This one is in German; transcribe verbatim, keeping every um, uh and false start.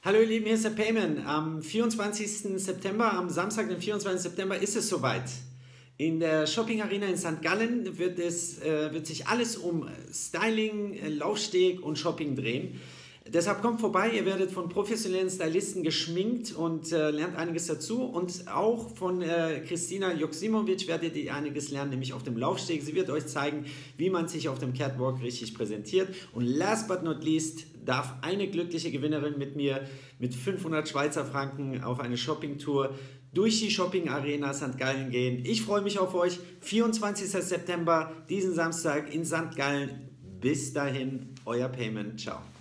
Hallo ihr Lieben, hier ist der Payman. Am vierundzwanzigsten September, am Samstag, den vierundzwanzigsten September, ist es soweit. In der Shopping Arena in Sankt Gallen wird, es, äh, wird sich alles um Styling, äh, Laufsteg und Shopping drehen. Deshalb kommt vorbei, ihr werdet von professionellen Stylisten geschminkt und äh, lernt einiges dazu. Und auch von äh, Christina Joksimovic werdet ihr einiges lernen, nämlich auf dem Laufsteg. Sie wird euch zeigen, wie man sich auf dem Catwalk richtig präsentiert. Und last but not least darf eine glückliche Gewinnerin mit mir mit fünfhundert Schweizer Franken auf eine Shoppingtour durch die Shopping Arena Sankt Gallen gehen. Ich freue mich auf euch. vierundzwanzigsten September, diesen Samstag in Sankt Gallen. Bis dahin, euer Payman. Ciao.